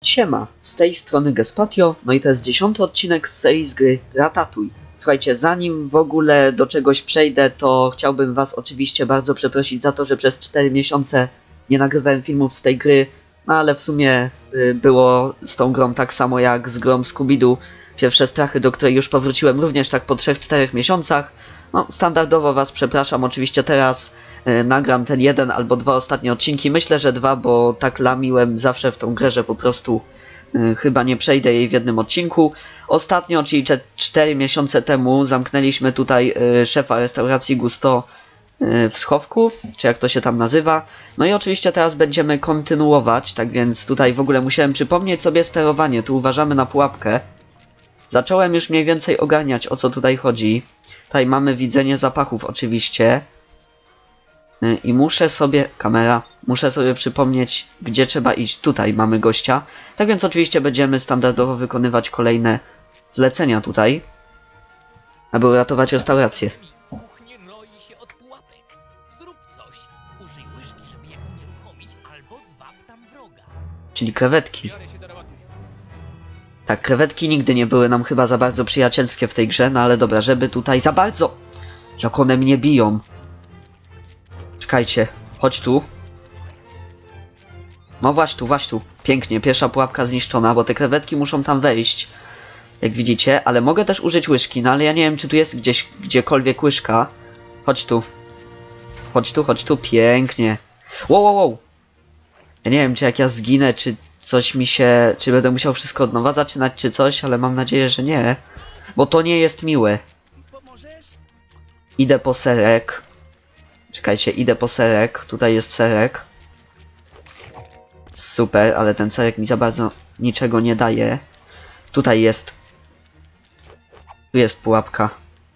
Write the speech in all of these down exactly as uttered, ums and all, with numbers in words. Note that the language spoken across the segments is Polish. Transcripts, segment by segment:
Siema, z tej strony Gespatio, no i to jest dziesiąty odcinek z serii z gry Ratatouille. Słuchajcie, zanim w ogóle do czegoś przejdę, to chciałbym was oczywiście bardzo przeprosić za to, że przez cztery miesiące nie nagrywałem filmów z tej gry, no ale w sumie y, było z tą grą tak samo jak z grą Scooby-Doo. Pierwsze strachy, do której już powróciłem również tak po trzech czterech miesiącach. No, standardowo was przepraszam, oczywiście teraz y, nagram ten jeden albo dwa ostatnie odcinki. Myślę, że dwa, bo tak lamiłem zawsze w tą grę, że po prostu y, chyba nie przejdę jej w jednym odcinku. Ostatnio, czyli cztery miesiące temu, zamknęliśmy tutaj y, szefa restauracji Gusto y, w schowku, czy jak to się tam nazywa. No i oczywiście teraz będziemy kontynuować, tak więc tutaj w ogóle musiałem przypomnieć sobie sterowanie. Tu uważamy na pułapkę. Zacząłem już mniej więcej ogarniać, o co tutaj chodzi. Tutaj mamy widzenie zapachów oczywiście. I muszę sobie... Kamera. Muszę sobie przypomnieć, gdzie trzeba iść. Tutaj mamy gościa. Tak więc oczywiście będziemy standardowo wykonywać kolejne zlecenia tutaj, aby uratować restaurację. Kuchnie roi się od pułapek. Zrób coś. Użyj łyżki, żeby je unieruchomić, albo zwab tam wroga. Czyli krewetki. Biorę się do roboty. Tak, krewetki nigdy nie były nam chyba za bardzo przyjacielskie w tej grze, no ale dobra, żeby tutaj za bardzo... Jak one mnie biją. Czekajcie, chodź tu. No właśnie tu, właśnie tu. Pięknie, pierwsza pułapka zniszczona, bo te krewetki muszą tam wejść. Jak widzicie, ale mogę też użyć łyżki, no ale ja nie wiem, czy tu jest gdzieś, gdziekolwiek łyżka. Chodź tu. Chodź tu, chodź tu, pięknie. Wow, wow, wow. Ja nie wiem, czy jak ja zginę, czy coś mi się... Czy będę musiał wszystko od nowa zaczynać, czy coś, ale mam nadzieję, że nie. Bo to nie jest miłe. Pomożesz? Idę po serek. Czekajcie, idę po serek. Tutaj jest serek. Super, ale ten serek mi za bardzo niczego nie daje. Tutaj jest... Tu jest pułapka.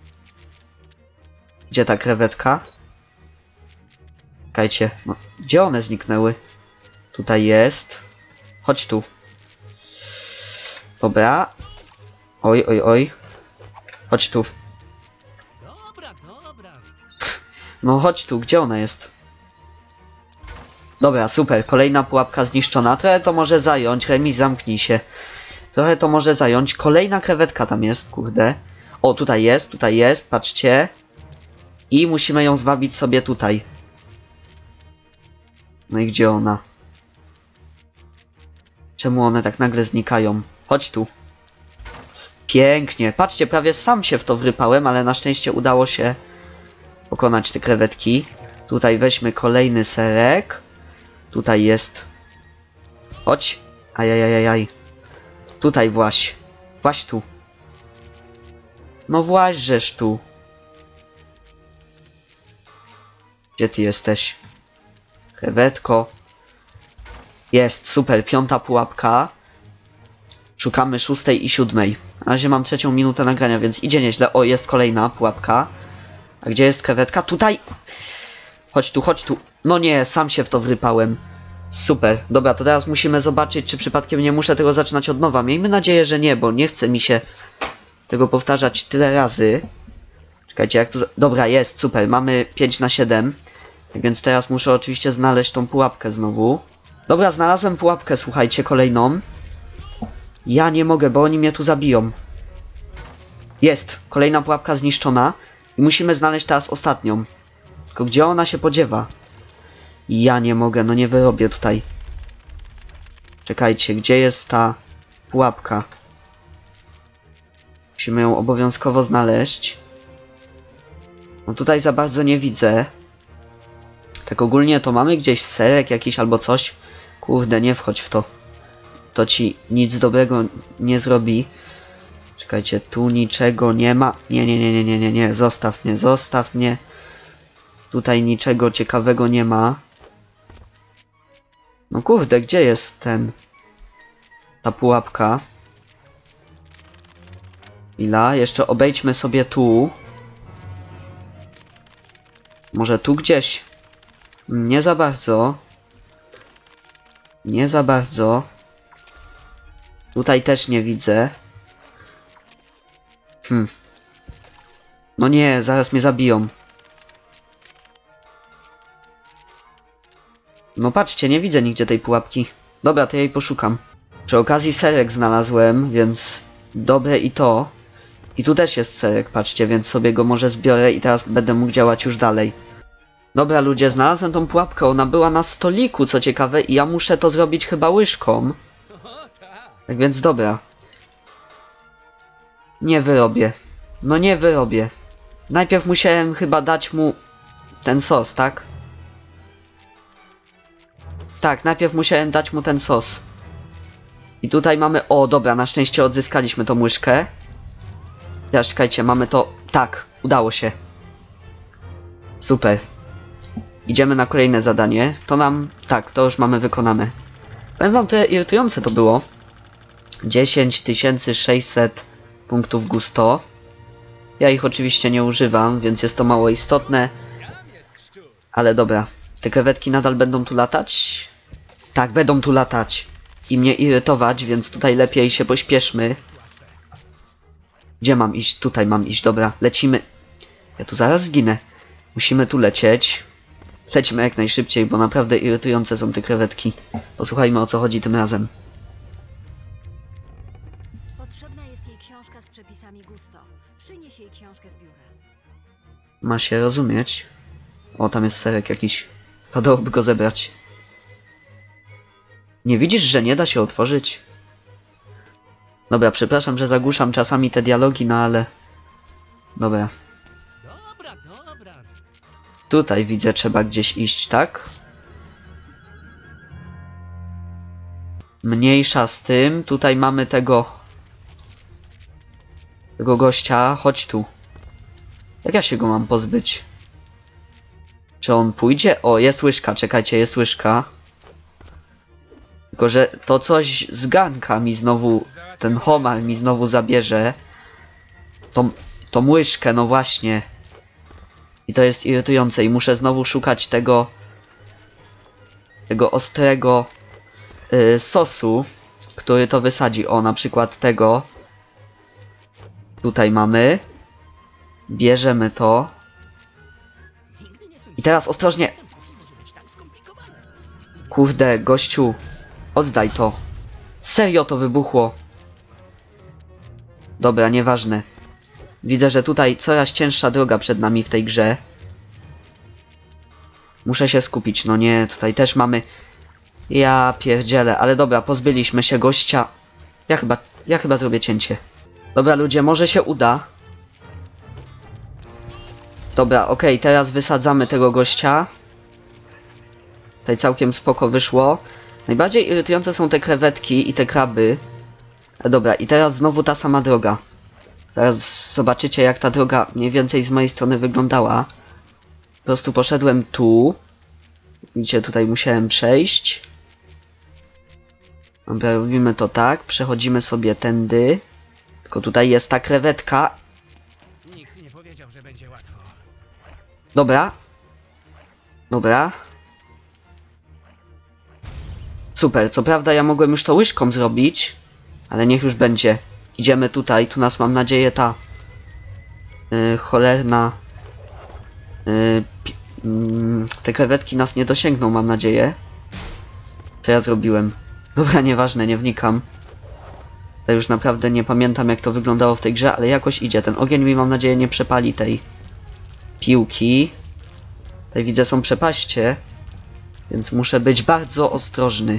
Gdzie ta krewetka? Czekajcie, no, gdzie one zniknęły? Tutaj jest. Chodź tu. Dobra. Oj, oj, oj. Chodź tu. Dobra, dobra. No chodź tu, gdzie ona jest? Dobra, super, kolejna pułapka zniszczona. Trochę to może zająć, remis, zamknij się. Trochę to może zająć. Kolejna krewetka tam jest, kurde. O, tutaj jest, tutaj jest, patrzcie. I musimy ją zwabić sobie tutaj. No i gdzie ona? Czemu one tak nagle znikają? Chodź tu. Pięknie. Patrzcie, prawie sam się w to wrypałem, ale na szczęście udało się pokonać te krewetki. Tutaj weźmy kolejny serek. Tutaj jest... Chodź. Ajajajajaj. Tutaj właś. Właś tu. No właźżesz tu. Gdzie ty jesteś? Krewetko. Jest, super, piąta pułapka. Szukamy szóstej i siódmej. Na razie mam trzecią minutę nagrania, więc idzie nieźle. O, jest kolejna pułapka. A gdzie jest krewetka? Tutaj! Chodź tu, chodź tu. No nie, sam się w to wrypałem. Super. Dobra, to teraz musimy zobaczyć, czy przypadkiem nie muszę tego zaczynać od nowa. Miejmy nadzieję, że nie, bo nie chce mi się tego powtarzać tyle razy. Czekajcie, jak tu... Dobra, jest, super. Mamy pięć na siedem. Więc teraz muszę oczywiście znaleźć tą pułapkę znowu. Dobra, znalazłem pułapkę, słuchajcie, kolejną. Ja nie mogę, bo oni mnie tu zabiją. Jest, kolejna pułapka zniszczona. I musimy znaleźć teraz ostatnią. Tylko gdzie ona się podziewa? Ja nie mogę, no nie wyrobię tutaj. Czekajcie, gdzie jest ta pułapka? Musimy ją obowiązkowo znaleźć. No tutaj za bardzo nie widzę. Tak ogólnie to mamy gdzieś serek jakiś albo coś. Kurde, nie wchodź w to. To ci nic dobrego nie zrobi. Czekajcie, tu niczego nie ma. Nie, nie, nie, nie, nie, nie, nie. Zostaw mnie, zostaw mnie. Tutaj niczego ciekawego nie ma. No kurde, gdzie jest ten... Ta pułapka? Chwila, jeszcze obejdźmy sobie tu. Może tu gdzieś? Nie za bardzo. Nie za bardzo. Tutaj też nie widzę. Hm. No nie, zaraz mnie zabiją. No patrzcie, nie widzę nigdzie tej pułapki. Dobra, to ja jej poszukam. Przy okazji serek znalazłem, więc dobre i to. I tu też jest serek, patrzcie, więc sobie go może zbiorę i teraz będę mógł działać już dalej. Dobra ludzie, znalazłem tą pułapkę, ona była na stoliku, co ciekawe, i ja muszę to zrobić chyba łyżką. Tak więc dobra. Nie wyrobię. No nie wyrobię. Najpierw musiałem chyba dać mu ten sos, tak? Tak, najpierw musiałem dać mu ten sos. I tutaj mamy... O, dobra, na szczęście odzyskaliśmy tą łyżkę. Teraz czekajcie, mamy to... Tak, udało się. Super. Idziemy na kolejne zadanie. To nam... Tak, to już mamy wykonane. Powiem wam, tyle irytujące to było. dziesięć tysięcy sześćset punktów gusto. Ja ich oczywiście nie używam, więc jest to mało istotne. Ale dobra. Te krewetki nadal będą tu latać? Tak, będą tu latać. I mnie irytować, więc tutaj lepiej się pośpieszmy. Gdzie mam iść? Tutaj mam iść, dobra. Lecimy. Ja tu zaraz zginę. Musimy tu lecieć. Lecimy jak najszybciej, bo naprawdę irytujące są te krewetki. Posłuchajmy, o co chodzi tym razem. Potrzebna jest jej książka z przepisami gusto. Przynieś jej książkę z biura. Ma się rozumieć. O, tam jest serek jakiś. Padałoby go zebrać. Nie widzisz, że nie da się otworzyć? Dobra, przepraszam, że zagłuszam czasami te dialogi, no ale... Dobra. Dobra, dobra. Tutaj widzę, trzeba gdzieś iść, tak? Mniejsza z tym. Tutaj mamy tego... Tego gościa. Chodź tu. Jak ja się go mam pozbyć? Czy on pójdzie? O, jest łyżka, czekajcie, jest łyżka. Tylko, że to coś z garnka mi znowu... Ten homar mi znowu zabierze. Tą, tą łyżkę, no właśnie. I to jest irytujące i muszę znowu szukać tego... Tego ostrego... Yy, sosu, który to wysadzi. O, na przykład tego. Tutaj mamy. Bierzemy to. I teraz ostrożnie. Kurde, gościu. Oddaj to. Serio to wybuchło. Dobra, nieważne. Widzę, że tutaj coraz cięższa droga przed nami w tej grze. Muszę się skupić. No nie, tutaj też mamy... Ja pierdzielę, ale dobra, pozbyliśmy się gościa. Ja chyba, ja chyba zrobię cięcie. Dobra ludzie, może się uda. Dobra, okej, okay, teraz wysadzamy tego gościa. Tutaj całkiem spoko wyszło. Najbardziej irytujące są te krewetki i te kraby. E, dobra, i teraz znowu ta sama droga. Teraz zobaczycie, jak ta droga mniej więcej z mojej strony wyglądała. Po prostu poszedłem tu. Widzicie, tutaj musiałem przejść. Dobra, robimy to tak. Przechodzimy sobie tędy. Tylko tutaj jest ta krewetka. Nikt nie powiedział, że będzie łatwo. Dobra. Dobra. Super, co prawda ja mogłem już to łyżką zrobić. Ale niech już będzie. Idziemy tutaj. Tu nas, mam nadzieję, ta... Yy, cholerna... Yy, yy, te krewetki nas nie dosięgną, mam nadzieję. Co ja zrobiłem? Dobra, nieważne, nie wnikam. To już naprawdę nie pamiętam, jak to wyglądało w tej grze, ale jakoś idzie. Ten ogień mi, mam nadzieję, nie przepali tej piłki. Tutaj widzę, są przepaście, więc muszę być bardzo ostrożny.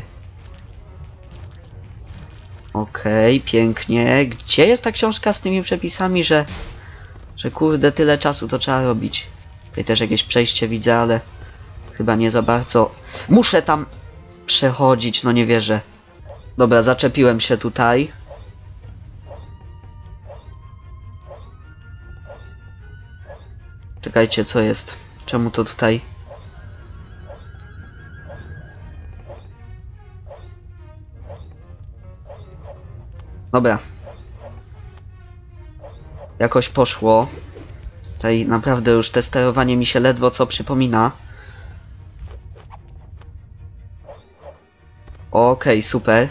Okej, okay, pięknie. Gdzie jest ta książka z tymi przepisami, że... Że kurde, tyle czasu to trzeba robić. Tutaj też jakieś przejście widzę, ale... Chyba nie za bardzo... Muszę tam przechodzić, no nie wierzę. Dobra, zaczepiłem się tutaj. Czekajcie, co jest? Czemu to tutaj... Dobra. Jakoś poszło. Tutaj naprawdę już te sterowanie mi się ledwo co przypomina. Okej, okay, super.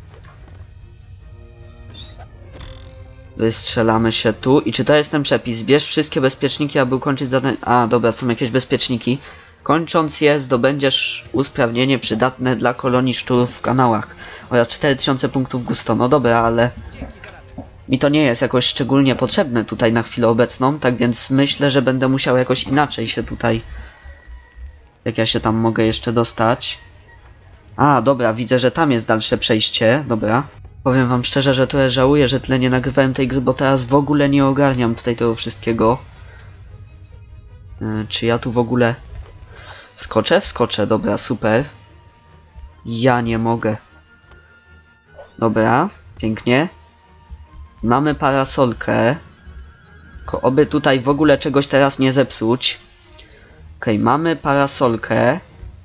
Wystrzelamy się tu. I czy to jest ten przepis? Bierz wszystkie bezpieczniki, aby ukończyć zadanie... A, dobra, są jakieś bezpieczniki. Kończąc je, zdobędziesz usprawnienie przydatne dla kolonii szczurów w kanałach oraz cztery tysiące punktów gusto. No dobra, ale mi to nie jest jakoś szczególnie potrzebne tutaj na chwilę obecną, tak więc myślę, że będę musiał jakoś inaczej się tutaj... Jak ja się tam mogę jeszcze dostać? A, dobra, widzę, że tam jest dalsze przejście, dobra. Powiem wam szczerze, że trochę żałuję, że tyle nie nagrywałem tej gry, bo teraz w ogóle nie ogarniam tutaj tego wszystkiego. Yy, czy ja tu w ogóle... Skoczę? Wskoczę, dobra, super. Ja nie mogę. Dobra, pięknie. Mamy parasolkę. Tylko oby tutaj w ogóle czegoś teraz nie zepsuć. Okej, okay, mamy parasolkę.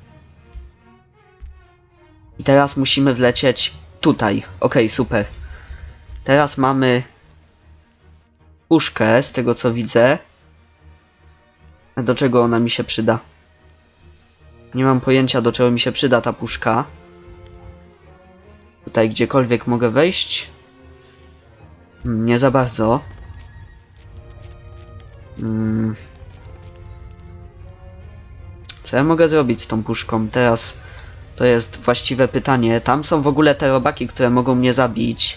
I teraz musimy wlecieć tutaj. Okej, okay, super. Teraz mamy puszkę, z tego co widzę. A do czego ona mi się przyda? Nie mam pojęcia, do czego mi się przyda ta puszka. Tutaj gdziekolwiek mogę wejść? Nie za bardzo. Hmm. Co ja mogę zrobić z tą puszką? Teraz to jest właściwe pytanie. Tam są w ogóle te robaki, które mogą mnie zabić.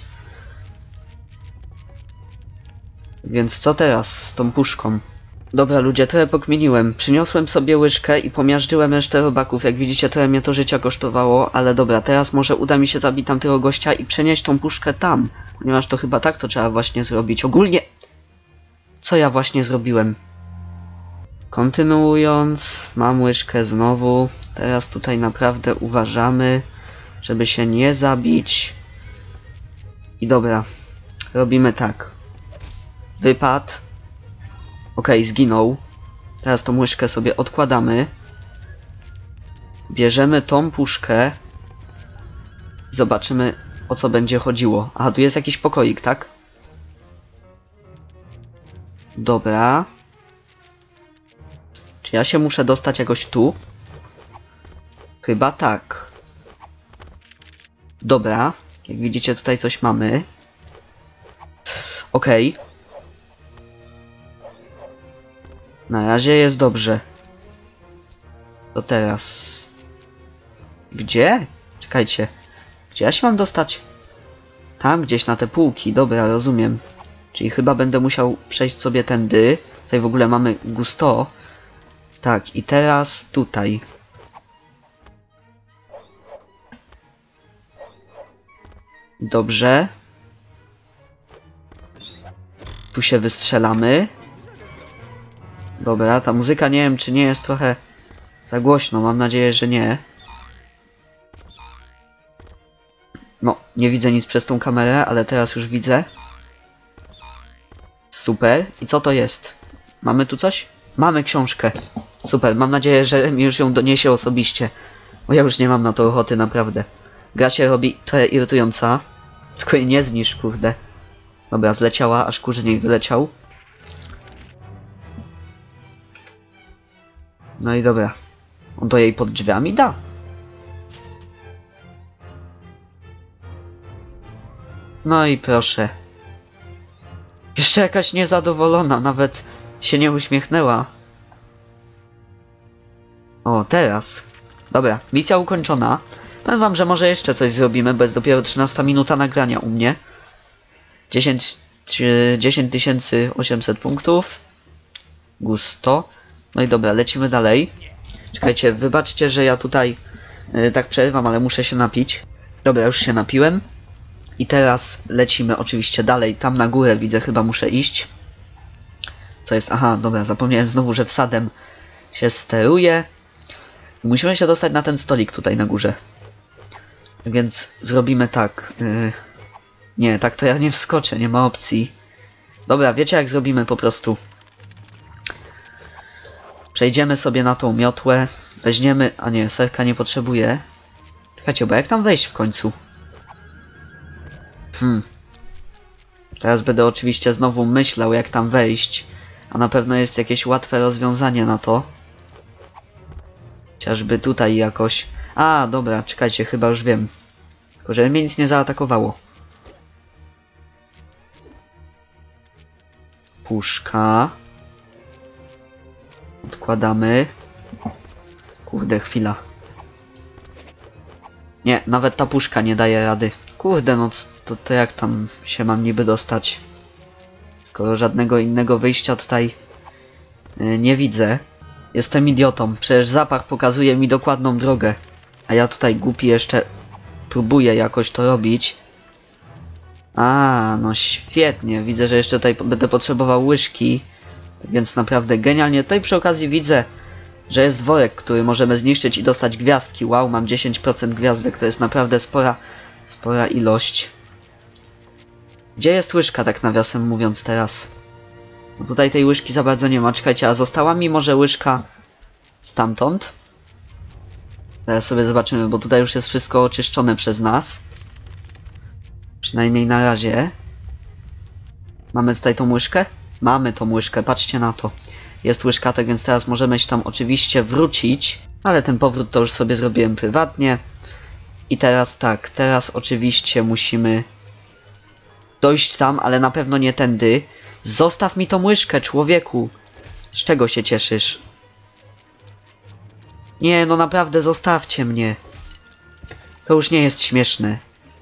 Więc co teraz z tą puszką? Dobra ludzie, trochę pokminiłem. Przyniosłem sobie łyżkę i pomiażdżyłem resztę robaków. Jak widzicie, trochę mnie to życia kosztowało, ale dobra, teraz może uda mi się zabić tamtego gościa i przenieść tą puszkę tam. Ponieważ to chyba tak to trzeba właśnie zrobić. Ogólnie... Co ja właśnie zrobiłem? Kontynuując, mam łyżkę znowu. Teraz tutaj naprawdę uważamy, żeby się nie zabić. I dobra, robimy tak. Wypad. Okej, okay, zginął. Teraz tą łyżkę sobie odkładamy. Bierzemy tą puszkę. Zobaczymy, o co będzie chodziło. Aha, tu jest jakiś pokoik, tak? Dobra. Czy ja się muszę dostać jakoś tu? Chyba tak. Dobra. Jak widzicie, tutaj coś mamy. Okej. Okay. Na razie jest dobrze. To teraz... Gdzie? Czekajcie. Gdzie ja się mam dostać? Tam gdzieś na te półki. Dobra, rozumiem. Czyli chyba będę musiał przejść sobie tędy. Tutaj w ogóle mamy gusto. Tak, i teraz tutaj. Dobrze. Tu się wystrzelamy. Dobra, ta muzyka nie wiem, czy nie jest trochę za głośno. Mam nadzieję, że nie. No, nie widzę nic przez tą kamerę, ale teraz już widzę. Super. I co to jest? Mamy tu coś? Mamy książkę. Super, mam nadzieję, że mi już ją doniesie osobiście. Bo ja już nie mam na to ochoty, naprawdę. Gra się robi trochę irytująca. Tylko jej nie zniszcz, kurde. Dobra, zleciała, aż kurz z niej wyleciał. No i dobra. On to jej pod drzwiami da. No i proszę. Jeszcze jakaś niezadowolona, nawet się nie uśmiechnęła. O, teraz. Dobra, misja ukończona. Powiem wam, że może jeszcze coś zrobimy, bo jest dopiero trzynasta minuta nagrania u mnie. dziesięć tysięcy osiemset punktów. Gusto. No i dobra, lecimy dalej. Czekajcie, wybaczcie, że ja tutaj yy, tak przerywam, ale muszę się napić. Dobra, już się napiłem. I teraz lecimy oczywiście dalej. Tam na górę widzę, chyba muszę iść. Co jest? Aha, dobra, zapomniałem znowu, że wsadem się steruje. Musimy się dostać na ten stolik tutaj na górze. Więc zrobimy tak. Yy... Nie, tak to ja nie wskoczę, nie ma opcji. Dobra, wiecie jak zrobimy po prostu. Przejdziemy sobie na tą miotłę. Weźmiemy... A nie, serka nie potrzebuję. Czekajcie, bo jak tam wejść w końcu? Hmm. Teraz będę oczywiście znowu myślał, jak tam wejść. A na pewno jest jakieś łatwe rozwiązanie na to. Chociażby tutaj jakoś... A, dobra, czekajcie, chyba już wiem. Tylko, żeby mnie nic nie zaatakowało. Puszka. Odkładamy. Kurde, chwila. Nie, nawet ta puszka nie daje rady. Kurde, no to, to jak tam się mam niby dostać? Skoro żadnego innego wyjścia tutaj yy, nie widzę. Jestem idiotą. Przecież zapach pokazuje mi dokładną drogę. A ja tutaj głupi jeszcze próbuję jakoś to robić. A, no świetnie. Widzę, że jeszcze tutaj będę potrzebował łyżki. Więc naprawdę genialnie. Tutaj przy okazji widzę, że jest worek, który możemy zniszczyć i dostać gwiazdki. Wow, mam dziesięć procent gwiazdek. To jest naprawdę spora, spora ilość. Gdzie jest łyżka, tak nawiasem mówiąc teraz? No tutaj tej łyżki za bardzo nie ma. Czekajcie, a została mi może łyżka stamtąd? Teraz sobie zobaczymy, bo tutaj już jest wszystko oczyszczone przez nas. Przynajmniej na razie. Mamy tutaj tą łyżkę? Mamy tą łyżkę, patrzcie na to. Jest łyżka, tak więc teraz możemy się tam oczywiście wrócić. Ale ten powrót to już sobie zrobiłem prywatnie. I teraz tak, teraz oczywiście musimy dojść tam, ale na pewno nie tędy. Zostaw mi tą łyżkę, człowieku. Z czego się cieszysz? Nie, no naprawdę zostawcie mnie. To już nie jest śmieszne.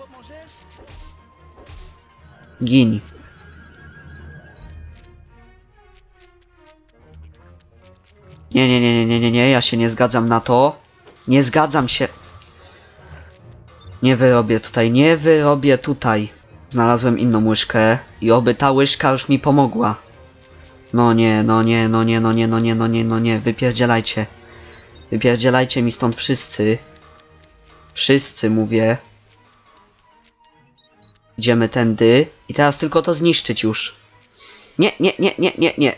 Gin. Nie, nie, nie, nie, nie, nie, nie, ja się nie zgadzam na to. Nie zgadzam się. Nie wyrobię tutaj, nie wyrobię tutaj. Znalazłem inną łyżkę i oby ta łyżka już mi pomogła. No nie, no nie, no nie, no nie, no nie, no nie, no nie, wypierdzielajcie. Wypierdzielajcie mi stąd wszyscy. Wszyscy mówię. Idziemy tędy i teraz tylko to zniszczyć już. Nie, nie, nie, nie, nie, nie.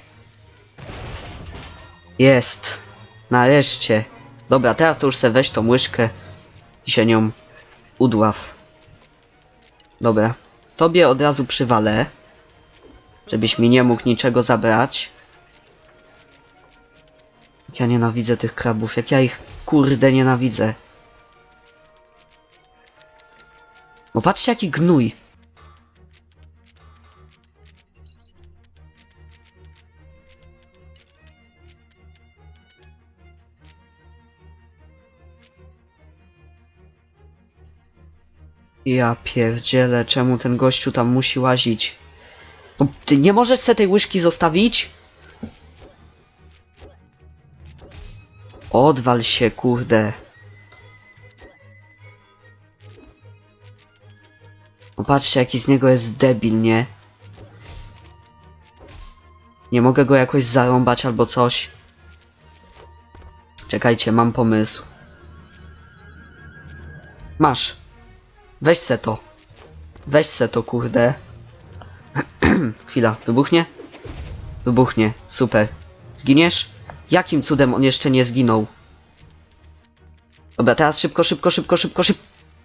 Jest. Nareszcie. Dobra, teraz to już se weź tą łyżkę i się nią udław. Dobra. Tobie od razu przywalę. Żebyś mi nie mógł niczego zabrać. Jak ja nienawidzę tych krabów. Jak ja ich kurde nienawidzę. No patrzcie jaki gnój. Ja pierdzielę, czemu ten gościu tam musi łazić? No, ty nie możesz se tej łyżki zostawić? Odwal się, kurde. No patrzcie, jaki z niego jest debil, nie? Nie mogę go jakoś zarąbać albo coś. Czekajcie, mam pomysł. Masz. Weź se to. Weź se to, kurde. Chwila, wybuchnie? Wybuchnie, super. Zginiesz? Jakim cudem on jeszcze nie zginął? Dobra, teraz szybko, szybko, szybko, szybko, szybko.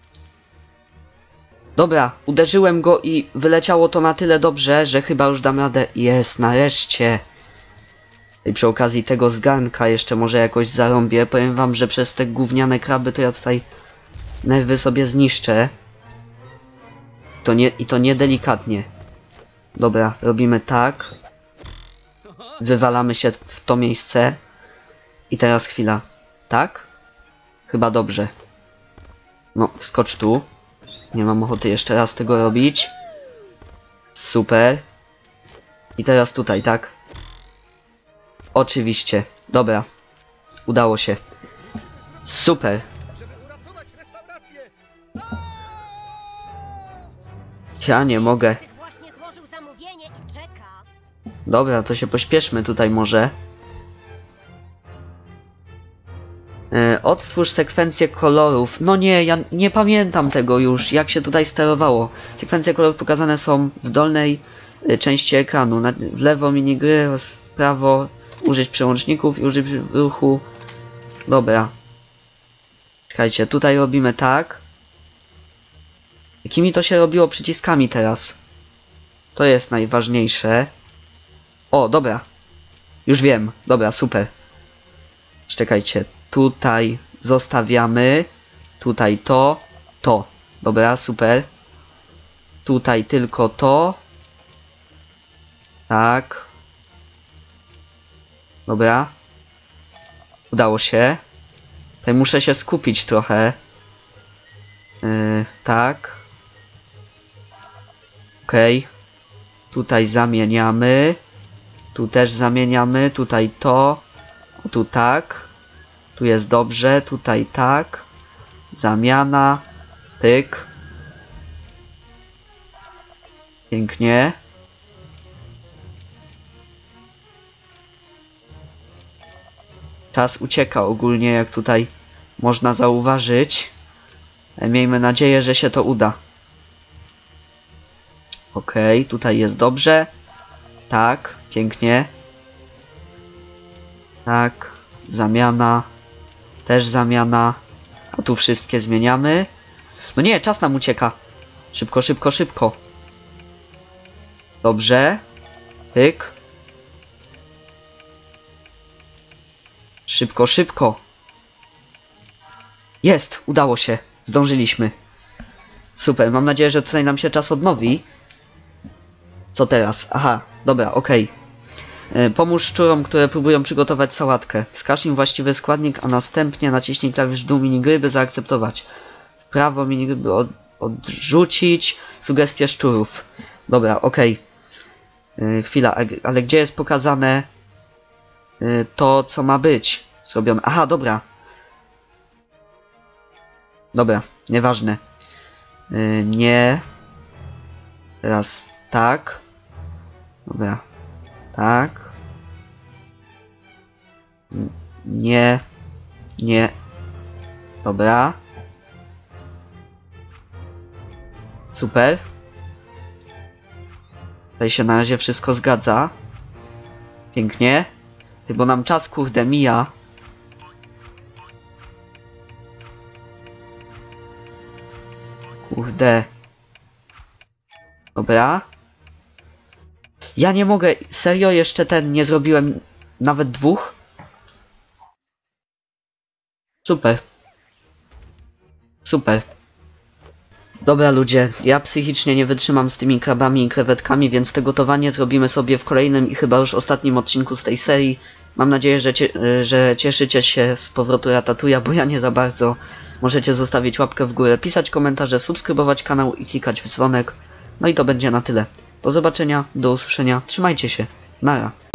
Dobra, uderzyłem go i wyleciało to na tyle dobrze, że chyba już dam radę. Jest, nareszcie. I przy okazji tego zgarnka jeszcze może jakoś zarąbię. Powiem wam, że przez te gówniane kraby to ja tutaj nerwy sobie zniszczę. To nie, i to niedelikatnie. Dobra, robimy tak. Wywalamy się w to miejsce. I teraz chwila. Tak? Chyba dobrze. No, skocz tu. Nie mam ochoty jeszcze raz tego robić. Super. I teraz tutaj, tak? Oczywiście. Dobra. Udało się. Super. Ja nie mogę. Dobra, to się pośpieszmy tutaj może. E, odtwórz sekwencję kolorów. No nie, ja nie pamiętam tego już, jak się tutaj sterowało. Sekwencje kolorów pokazane są w dolnej e, części ekranu. Na, w lewo minigry, w prawo użyć przełączników i użyć ruchu. Dobra. Czekajcie, tutaj robimy tak. Jakimi to się robiło przyciskami teraz? To jest najważniejsze. O, dobra. Już wiem. Dobra, super. Czekajcie. Tutaj zostawiamy. Tutaj to. To. Dobra, super. Tutaj tylko to. Tak. Dobra. Udało się. Tutaj muszę się skupić trochę. Yy, tak. Okej. Okay. Tutaj zamieniamy. Tu też zamieniamy. Tutaj to. Tu tak. Tu jest dobrze. Tutaj tak. Zamiana. Pyk. Pięknie. Czas ucieka ogólnie, jak tutaj można zauważyć. Miejmy nadzieję, że się to uda. Okej, okay, tutaj jest dobrze. Tak, pięknie. Tak, zamiana. Też zamiana. A tu wszystkie zmieniamy. No nie, czas nam ucieka. Szybko, szybko, szybko. Dobrze. Pyk. Szybko, szybko. Jest, udało się. Zdążyliśmy. Super, mam nadzieję, że tutaj nam się czas odnowi. Co teraz? Aha, dobra, okej. Okay. Pomóż szczurom, które próbują przygotować sałatkę. Wskaż im właściwy składnik, a następnie naciśnij klawisz dół minigry, by zaakceptować. W prawo minigry, by od, odrzucić sugestie szczurów. Dobra, okej. Okay. Yy, chwila, ale gdzie jest pokazane yy, to, co ma być zrobione? Aha, dobra. Dobra, nieważne. Yy, nie. Teraz tak. Dobra. Tak. Nie. Nie. Dobra. Super. Tutaj się na razie wszystko zgadza. Pięknie. Bo nam czas, kurde, mija. Kurde. Dobra. Ja nie mogę. Serio, jeszcze ten nie zrobiłem nawet dwóch? Super. Super. Dobra ludzie, ja psychicznie nie wytrzymam z tymi krabami i krewetkami, więc te gotowanie zrobimy sobie w kolejnym i chyba już ostatnim odcinku z tej serii. Mam nadzieję, że, cie że cieszycie się z powrotu Ratatouille'a, bo ja nie za bardzo. Możecie zostawić łapkę w górę, pisać komentarze, subskrybować kanał i klikać w dzwonek. No i to będzie na tyle. Do zobaczenia, do usłyszenia, trzymajcie się, nara.